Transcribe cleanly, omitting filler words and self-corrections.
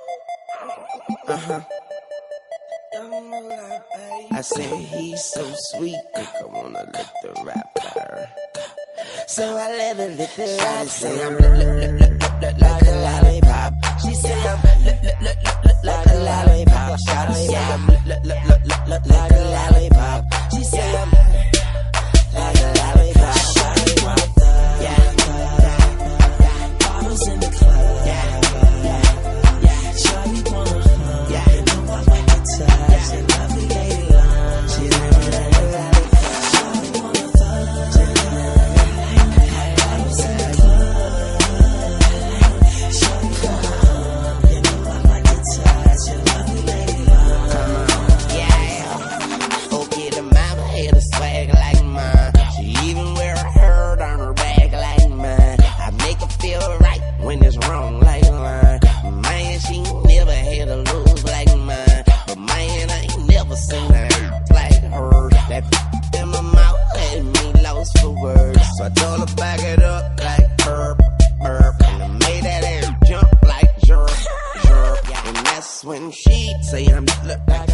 I said he's so sweet, think I wanna lick the rapper. So I let her lick the rapper. Say I'm like a lollipop. She say I'm like a lollipop. Shawty say I'm like a lollipop. She say I'm like a lollipop. Yeah, bottles in the club. Yeah, shawty wanna hug. Yeah, you know I like to touch. And lovely lady love. She like a lollipop. Shawty wanna fuck. She like bottles in the club. Shawty wanna hug. You know I like to touch. And lovely lady love. Come on, yeah. Okay, the mama had a swag like mine. She even wear a herd on her back like mine. I make her feel right when it's wrong like mine. Man, she never had a lose like mine. But man, I ain't never seen her like her. That in my mouth had me lost for words. So I told her back it up like burp, burp. And I made that air jump like jerk, jerk. And that's when she'd say I'm like